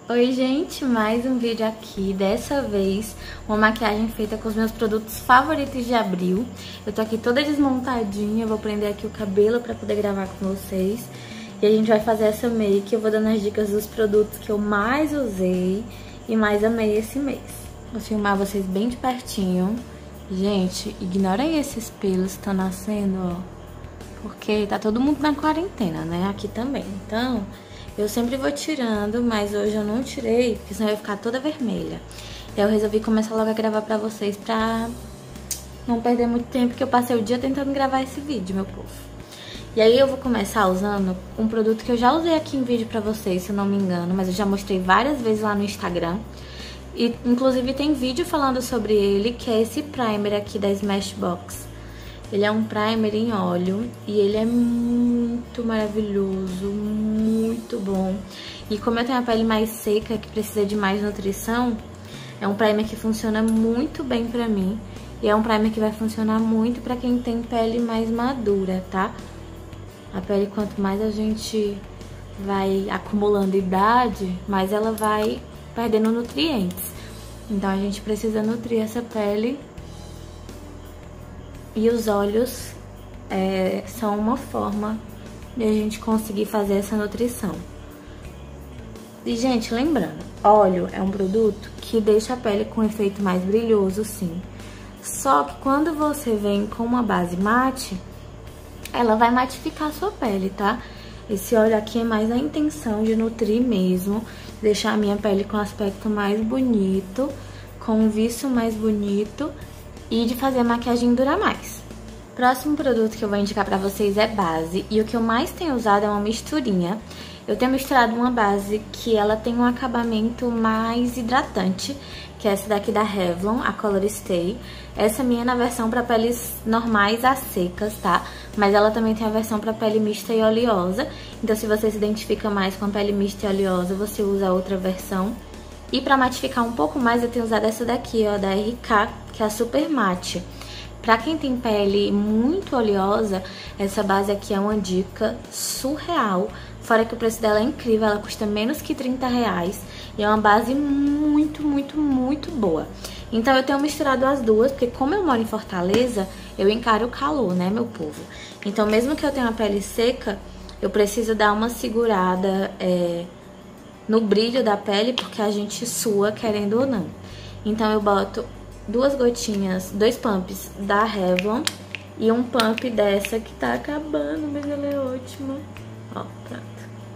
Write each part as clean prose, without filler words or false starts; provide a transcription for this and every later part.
Oi gente, mais um vídeo aqui, dessa vez uma maquiagem feita com os meus produtos favoritos de abril. Eu tô aqui toda desmontadinha, vou prender aqui o cabelo pra poder gravar com vocês. E a gente vai fazer essa make, eu vou dando as dicas dos produtos que eu mais usei e mais amei esse mês. Vou filmar vocês bem de pertinho. Gente, ignorem esses pelos que estão nascendo, ó, porque tá todo mundo na quarentena, né, aqui também, então... Eu sempre vou tirando, mas hoje eu não tirei, porque senão eu ia ficar toda vermelha. E aí eu resolvi começar logo a gravar pra vocês, pra não perder muito tempo, porque eu passei o dia tentando gravar esse vídeo, meu povo. E aí eu vou começar usando um produto que eu já usei aqui em vídeo pra vocês, se eu não me engano, mas eu já mostrei várias vezes lá no Instagram. E inclusive tem vídeo falando sobre ele, que é esse primer aqui da Smashbox. Ele é um primer em óleo e ele é muito maravilhoso, muito bom. E como eu tenho a pele mais seca, que precisa de mais nutrição, é um primer que funciona muito bem pra mim. E é um primer que vai funcionar muito pra quem tem pele mais madura, tá? A pele, quanto mais a gente vai acumulando idade, mais ela vai perdendo nutrientes. Então a gente precisa nutrir essa pele. E os óleos são uma forma de a gente conseguir fazer essa nutrição. E, gente, lembrando, óleo é um produto que deixa a pele com um efeito mais brilhoso, sim. Só que quando você vem com uma base mate, ela vai matificar a sua pele, tá? Esse óleo aqui é mais a intenção de nutrir mesmo, deixar a minha pele com um aspecto mais bonito, com um viço mais bonito e de fazer a maquiagem durar mais. Próximo produto que eu vou indicar pra vocês é base, e o que eu mais tenho usado é uma misturinha. Eu tenho misturado uma base que ela tem um acabamento mais hidratante, que é essa daqui da Revlon, a Color Stay. Essa minha é na versão pra peles normais a secas, tá? Mas ela também tem a versão pra pele mista e oleosa, então se você se identifica mais com a pele mista e oleosa, você usa a outra versão. E pra matificar um pouco mais, eu tenho usado essa daqui, ó, da RK, que é a Super Matte. Pra quem tem pele muito oleosa, essa base aqui é uma dica surreal. Fora que o preço dela é incrível, ela custa menos que R$30. E é uma base muito, muito, muito boa. Então eu tenho misturado as duas, porque como eu moro em Fortaleza, eu encaro o calor, né, meu povo? Então mesmo que eu tenha uma pele seca, eu preciso dar uma segurada no brilho da pele, porque a gente sua, querendo ou não. Então eu boto duas gotinhas, 2 pumps da Revlon e um pump dessa que tá acabando, mas ela é ótima. Ó, pronto.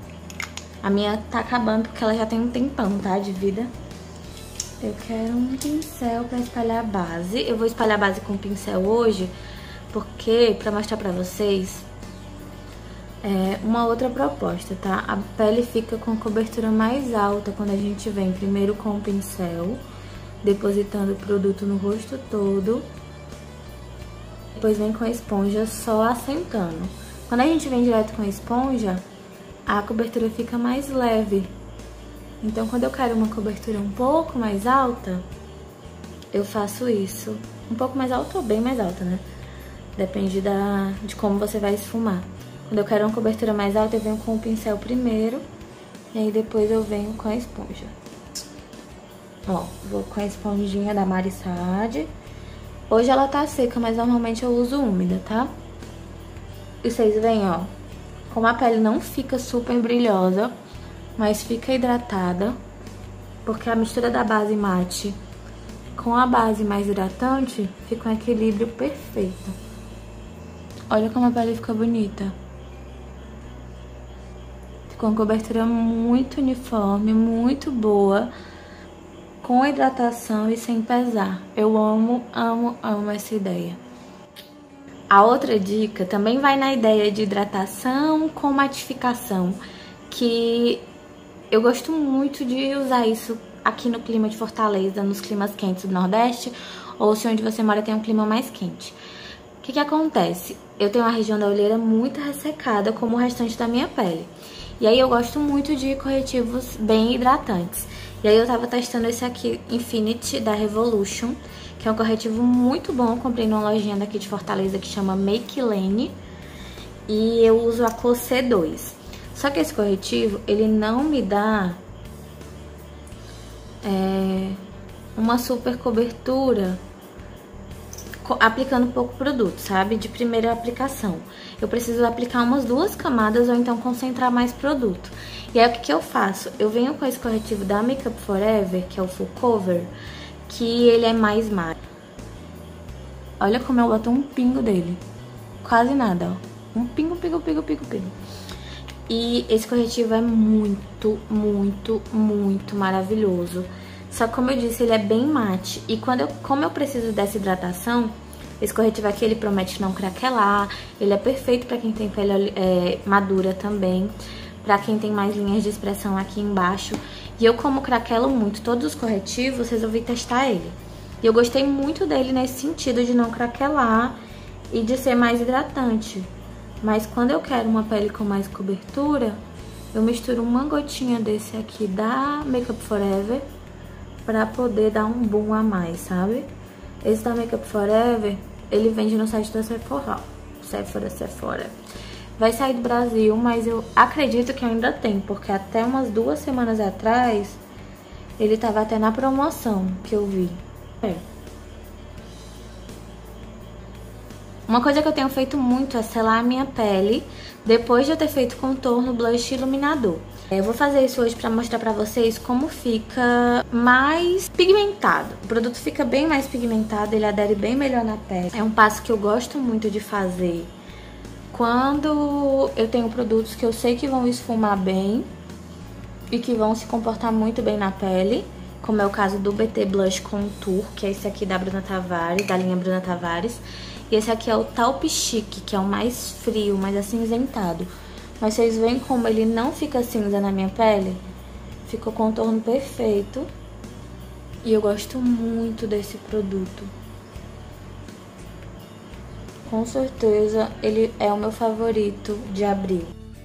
A minha tá acabando porque ela já tem um tempão, tá, de vida. Eu quero um pincel pra espalhar a base. Eu vou espalhar a base com pincel hoje, porque, pra mostrar pra vocês, uma outra proposta, tá? A pele fica com cobertura mais alta quando a gente vem primeiro com o pincel, depositando o produto no rosto todo, depois vem com a esponja só assentando. Quando a gente vem direto com a esponja, a cobertura fica mais leve. Então quando eu quero uma cobertura um pouco mais alta, eu faço isso. Um pouco mais alta ou bem mais alta, né? Depende de como você vai esfumar. Quando eu quero uma cobertura mais alta, eu venho com o pincel primeiro, e aí depois eu venho com a esponja. Ó, vou com a esponjinha da Marissade. Hoje ela tá seca, mas normalmente eu uso úmida, tá? E vocês veem, ó, como a pele não fica super brilhosa, mas fica hidratada, porque a mistura da base mate com a base mais hidratante fica um equilíbrio perfeito. Olha como a pele fica bonita. Ficou uma cobertura muito uniforme, muito boa, com hidratação e sem pesar. Eu amo, amo, amo essa ideia. A outra dica também vai na ideia de hidratação com matificação, que eu gosto muito de usar isso aqui no clima de Fortaleza, nos climas quentes do Nordeste, ou se onde você mora tem um clima mais quente. O que acontece? Eu tenho uma região da olheira muito ressecada, como o restante da minha pele. E aí eu gosto muito de corretivos bem hidratantes. E aí eu tava testando esse aqui, Infinity, da Revolution, que é um corretivo muito bom. Eu comprei numa lojinha daqui de Fortaleza que chama Make Lane. E eu uso a cor C2. Só que esse corretivo, ele não me dá uma super cobertura aplicando pouco produto, sabe? De primeira aplicação. Eu preciso aplicar umas 2 camadas ou então concentrar mais produto. E aí o que eu faço? Eu venho com esse corretivo da Makeup Forever, que é o Full Cover, que ele é mais mate. Olha como eu boto um pingo dele. Quase nada, ó. Um pingo, pingo, pingo, pingo, pingo. E esse corretivo é muito, muito, muito maravilhoso. Só que, como eu disse, ele é bem mate. E como eu preciso dessa hidratação, esse corretivo aqui, ele promete não craquelar. Ele é perfeito pra quem tem pele madura também. Pra quem tem mais linhas de expressão aqui embaixo. E eu, como craquelo muito todos os corretivos, resolvi testar ele. E eu gostei muito dele nesse sentido de não craquelar e de ser mais hidratante. Mas quando eu quero uma pele com mais cobertura, eu misturo uma gotinha desse aqui da Makeup Forever pra poder dar um boom a mais, sabe? Esse da Makeup Forever, ele vende no site da Sephora. Sephora. Vai sair do Brasil, mas eu acredito que ainda tem, porque até umas 2 semanas atrás, ele tava até na promoção que eu vi. Uma coisa que eu tenho feito muito é selar a minha pele depois de eu ter feito contorno, blush e iluminador. Eu vou fazer isso hoje pra mostrar pra vocês como fica mais pigmentado. O produto fica bem mais pigmentado, ele adere bem melhor na pele. É um passo que eu gosto muito de fazer quando eu tenho produtos que eu sei que vão esfumar bem e que vão se comportar muito bem na pele, como é o caso do BT Blush Contour, que é esse aqui da Bruna Tavares, da linha Bruna Tavares. E esse aqui é o Taupe Chic, que é o mais frio, mais acinzentado. Mas vocês veem como ele não fica cinza na minha pele? Fica o contorno perfeito. E eu gosto muito desse produto. Com certeza, ele é o meu favorito de abril.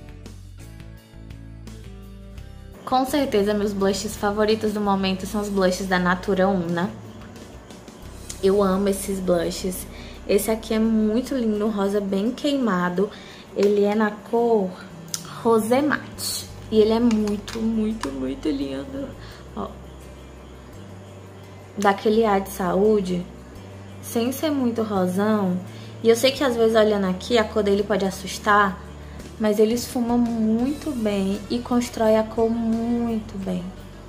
Com certeza, meus blushes favoritos do momento são os blushes da Natura Una. Eu amo esses blushes. Esse aqui é muito lindo, um rosa bem queimado. Ele é na cor Rosé Mate. E ele é muito, muito, muito lindo. Ó. Daquele ar de saúde, sem ser muito rosão. E eu sei que às vezes olhando aqui a cor dele pode assustar, mas ele esfuma muito bem e constrói a cor muito bem.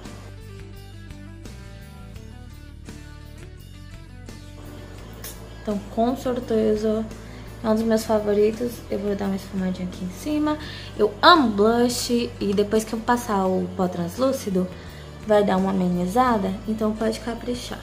Então, com certeza, é um dos meus favoritos. Eu vou dar uma esfumadinha aqui em cima. Eu amo blush e depois que eu passar o pó translúcido, vai dar uma amenizada, então pode caprichar.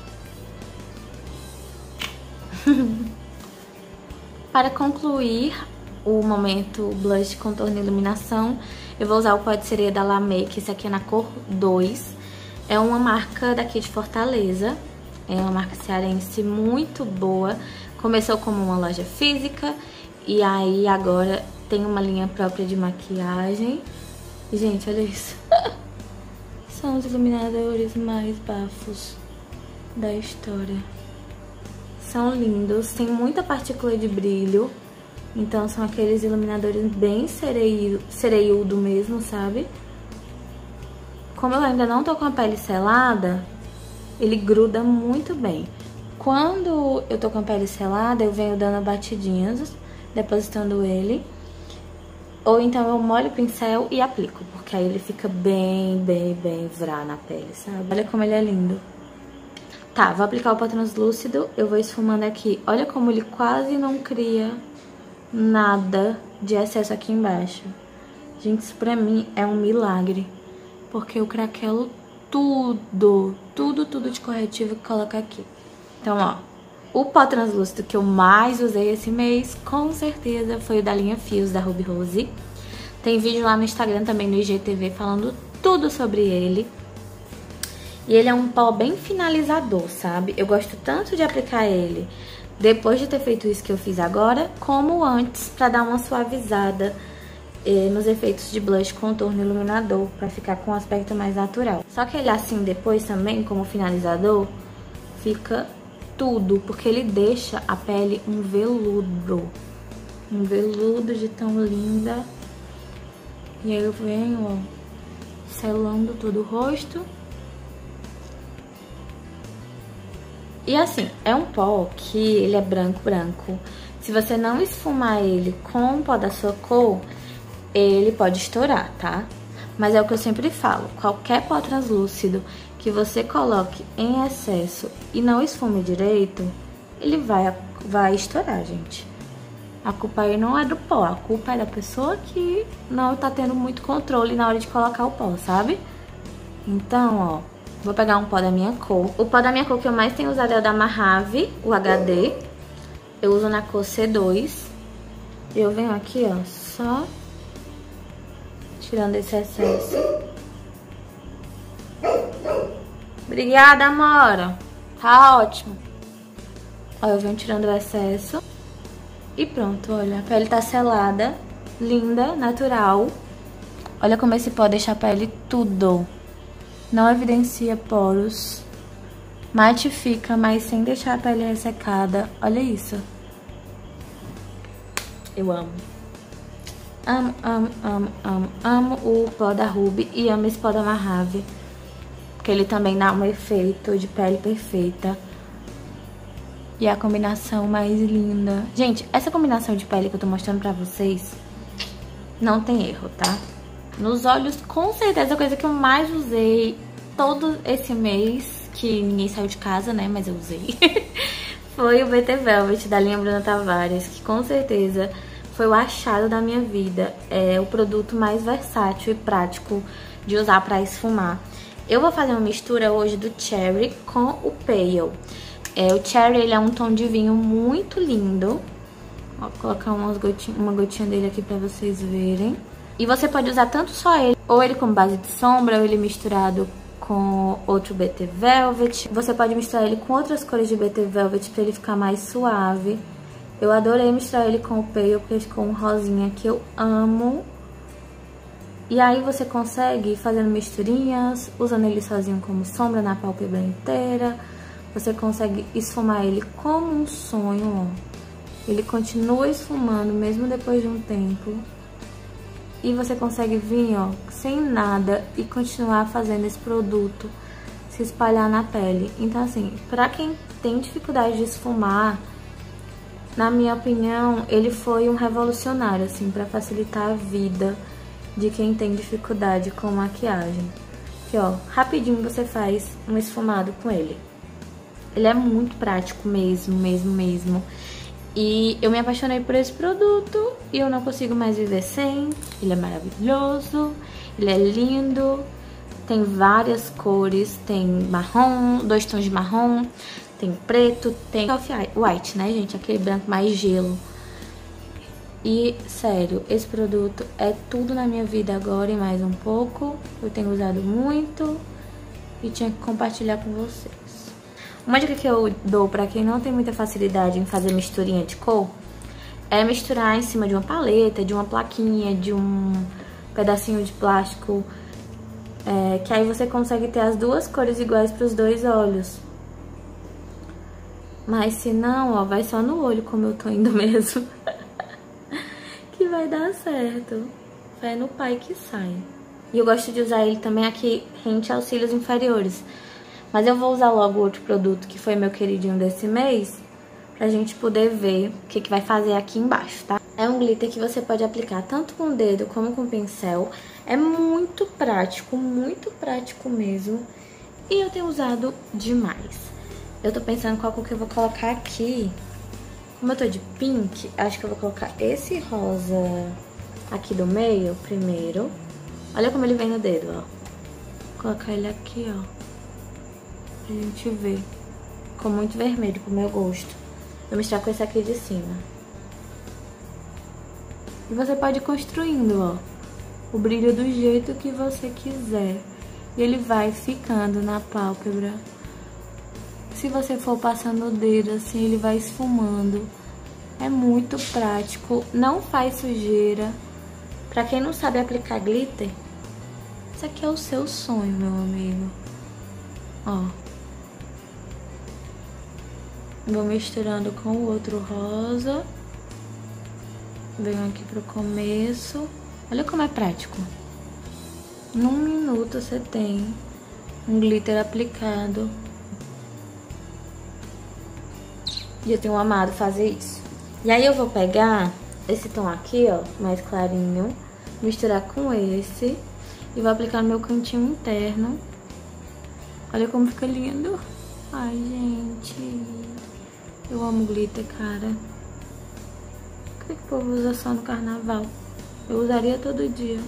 Para concluir o momento blush, contorno e iluminação, eu vou usar o pó de sereia da La Mer, que esse aqui é na cor 2. É uma marca daqui de Fortaleza. É uma marca cearense muito boa. Começou como uma loja física e aí agora tem uma linha própria de maquiagem. E, gente, olha isso. São os iluminadores mais bafos da história. São lindos, tem muita partícula de brilho. Então são aqueles iluminadores bem sereiudo mesmo, sabe? Como eu ainda não tô com a pele selada, ele gruda muito bem. Quando eu tô com a pele selada, eu venho dando batidinhas, depositando ele. Ou então eu molho o pincel e aplico, porque aí ele fica bem vrá na pele, sabe? Olha como ele é lindo. Tá, vou aplicar o pó translúcido, eu vou esfumando aqui. Olha como ele quase não cria nada de excesso aqui embaixo. Gente, isso pra mim é um milagre, porque eu craquelo tudo de corretivo que coloca aqui. Então, ó, o pó translúcido que eu mais usei esse mês, com certeza, foi o da linha Fios, da Ruby Rose. Tem vídeo lá no Instagram também, no IGTV, falando tudo sobre ele. E ele é um pó bem finalizador, sabe? Eu gosto tanto de aplicar ele depois de ter feito isso que eu fiz agora, como antes, pra dar uma suavizada nos efeitos de blush, contorno e iluminador, pra ficar com um aspecto mais natural. Só que ele assim depois também, como finalizador, fica tudo, porque ele deixa a pele um veludo. Um veludo de tão linda. E aí eu venho, ó, selando todo o rosto. E assim, é um pó que ele é branco. Se você não esfumar ele com o pó da sua cor, ele pode estourar, tá? Mas é o que eu sempre falo, qualquer pó translúcido que você coloque em excesso e não esfume direito, ele vai estourar, gente. A culpa aí não é do pó, a culpa é da pessoa que não tá tendo muito controle na hora de colocar o pó, sabe? Então, ó, vou pegar um pó da minha cor. O pó da minha cor que eu mais tenho usado é o da Mojave, o HD. Eu uso na cor C2. Eu venho aqui, ó, só tirando esse excesso. Obrigada, amora. Tá ótimo. Ó, eu venho tirando o excesso. E pronto, olha, a pele tá selada, linda, natural. Olha como esse pó deixa a pele tudo. Não evidencia poros. Matifica, mas sem deixar a pele ressecada. Olha isso. Eu amo. Amo o pó da Ruby e amo esse pó da Mojave. Porque ele também dá um efeito de pele perfeita. E a combinação mais linda. Gente, essa combinação de pele que eu tô mostrando pra vocês, não tem erro, tá? Nos olhos, com certeza, a coisa que eu mais usei todo esse mês, que ninguém saiu de casa, né, mas eu usei, foi o BT Velvet da linha Bruna Tavares, que com certeza foi o achado da minha vida. É o produto mais versátil e prático de usar pra esfumar. Eu vou fazer uma mistura hoje do Cherry com o Pale. O Cherry, ele é um tom de vinho muito lindo. Vou colocar uma gotinha dele aqui pra vocês verem. E você pode usar tanto só ele, ou ele como base de sombra, ou ele misturado com outro BT Velvet. Você pode misturar ele com outras cores de BT Velvet pra ele ficar mais suave. Eu adorei misturar ele com o Pale, porque ficou um rosinha que eu amo. E aí você consegue ir fazendo misturinhas, usando ele sozinho como sombra na pálpebra inteira. Você consegue esfumar ele como um sonho, ó. Ele continua esfumando mesmo depois de um tempo. E você consegue vir, ó, sem nada e continuar fazendo esse produto se espalhar na pele. Então, assim, pra quem tem dificuldade de esfumar, na minha opinião, ele foi um revolucionário, assim, pra facilitar a vida de quem tem dificuldade com maquiagem. Aqui, ó, rapidinho você faz um esfumado com ele. Ele é muito prático mesmo. E eu me apaixonei por esse produto e eu não consigo mais viver sem. Ele é maravilhoso, ele é lindo, tem várias cores, tem marrom, 2 tons de marrom, tem preto, tem off-white, né, gente? Aquele branco mais gelo. E, sério, esse produto é tudo na minha vida agora e mais um pouco. Eu tenho usado muito e tinha que compartilhar com vocês. Uma dica que eu dou pra quem não tem muita facilidade em fazer misturinha de cor é misturar em cima de uma paleta, de uma plaquinha, de um pedacinho de plástico, que aí você consegue ter as duas cores iguais pros dois olhos. Mas se não, ó, vai só no olho, como eu tô indo mesmo, que vai dar certo. Fé no pai que sai. E eu gosto de usar ele também aqui rente aos cílios inferiores. Mas eu vou usar logo outro produto que foi meu queridinho desse mês, pra gente poder ver o que vai fazer aqui embaixo, tá? É um glitter que você pode aplicar tanto com o dedo como com o pincel. É muito prático mesmo. E eu tenho usado demais. Eu tô pensando qual cor que eu vou colocar aqui. Como eu tô de pink, acho que eu vou colocar esse rosa aqui do meio primeiro. Olha como ele vem no dedo, ó. Vou colocar ele aqui, ó. A gente vê. Ficou muito vermelho pro meu gosto. Vou misturar com esse aqui de cima. E você pode ir construindo, ó, o brilho do jeito que você quiser. E ele vai ficando na pálpebra. Se você for passando o dedo assim, ele vai esfumando. É muito prático, não faz sujeira. Pra quem não sabe aplicar glitter, isso aqui é o seu sonho, meu amigo. Ó. Vou misturando com o outro rosa. Venho aqui pro começo. Olha como é prático. Num minuto você tem um glitter aplicado. E eu tenho amado fazer isso. E aí eu vou pegar esse tom aqui, ó, mais clarinho, misturar com esse e vou aplicar no meu cantinho interno. Olha como fica lindo. Ai, gente, eu amo glitter, cara. Por que o povo usa só no carnaval? Eu usaria todo dia.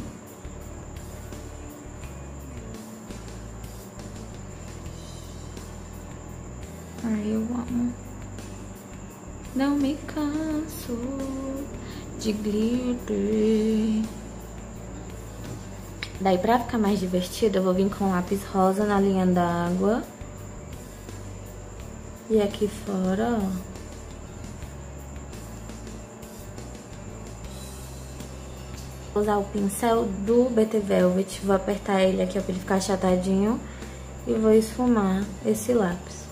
Ai, eu amo. Não me canso de glitter. Daí, pra ficar mais divertido, eu vou vir com lápis rosa na linha d'água. E aqui fora, ó. Vou usar o pincel do BT Velvet. Vou apertar ele aqui, ó, pra ele ficar achatadinho. E vou esfumar esse lápis.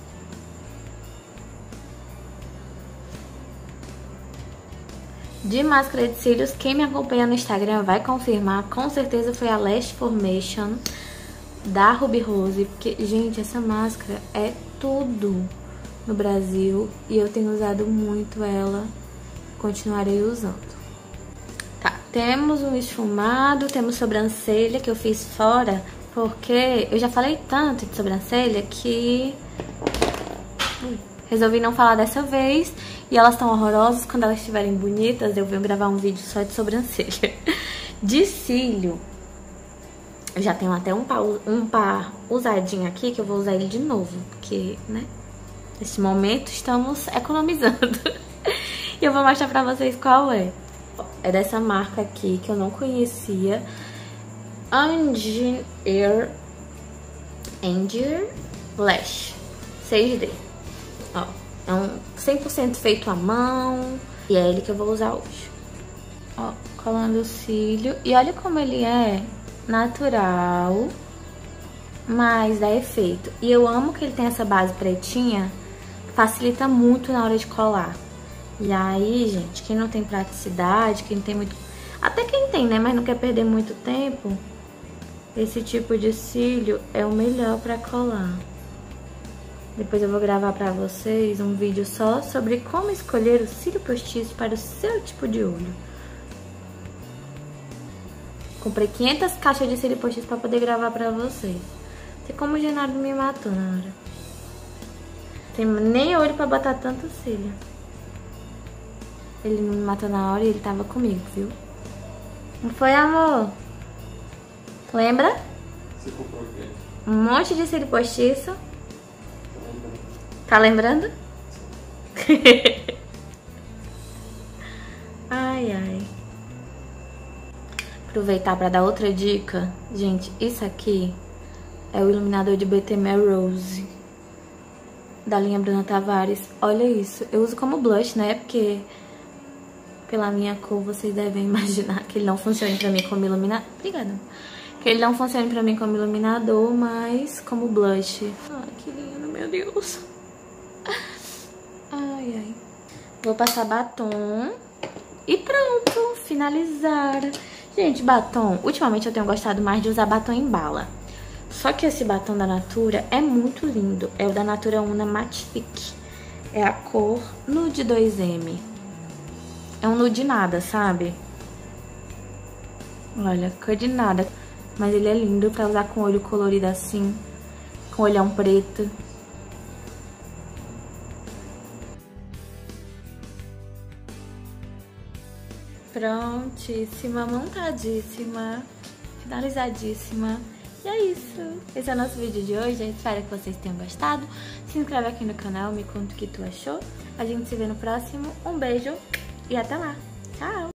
De máscara de cílios, quem me acompanha no Instagram vai confirmar. Com certeza foi a Lash Formation da Ruby Rose. Porque, gente, essa máscara é tudo no Brasil. E eu tenho usado muito ela. Continuarei usando. Tá, temos um esfumado, temos sobrancelha que eu fiz fora. Porque eu já falei tanto de sobrancelha que resolvi não falar dessa vez. E elas estão horrorosas. Quando elas estiverem bonitas, eu venho gravar um vídeo só de sobrancelha. De cílio, eu já tenho até um par usadinho aqui, que eu vou usar ele de novo. Porque, né, nesse momento estamos economizando. E eu vou mostrar pra vocês qual é. É dessa marca aqui, que eu não conhecia. Angier Lash 6D. Ó, é um 100% feito à mão. E é ele que eu vou usar hoje. Ó, colando o cílio. E olha como ele é natural, mas dá efeito. E eu amo que ele tem essa base pretinha. Facilita muito na hora de colar. E aí, gente, quem não tem praticidade, quem tem muito... Até quem tem, né, mas não quer perder muito tempo, esse tipo de cílio é o melhor pra colar. Depois eu vou gravar pra vocês um vídeo só sobre como escolher o cílio postiço para o seu tipo de olho. Comprei 500 caixas de cílio postiço pra poder gravar pra vocês. Não sei como o Genaro me matou na hora. Tem nem olho pra botar tanto cílio. Ele não me matou na hora e ele tava comigo, viu? Não foi, amor? Lembra? Você comprou o quê? Um monte de cílio postiço. Tá lembrando? Ai, ai. Aproveitar pra dar outra dica. Gente, isso aqui é o iluminador de BT Melrose da linha Bruna Tavares. Olha isso. Eu uso como blush, né? Porque pela minha cor vocês devem imaginar que ele não funciona pra mim como iluminador. Obrigada. Que ele não funciona pra mim como iluminador, mas como blush. Ai, que lindo, meu Deus. Ai, ai. Vou passar batom. E pronto, finalizar. Gente, batom, ultimamente eu tenho gostado mais de usar batom em bala. Só que esse batom da Natura é muito lindo. É o da Natura Una Matte Thick. É a cor Nude 2M. É um nude nada, sabe? Olha, cor de nada. Mas ele é lindo pra usar com olho colorido assim. Com olhão preto. Prontíssima, montadíssima, finalizadíssima. E é isso. Esse é o nosso vídeo de hoje. Eu espero que vocês tenham gostado. Se inscreve aqui no canal, me conta o que tu achou. A gente se vê no próximo. Um beijo e até lá. Tchau!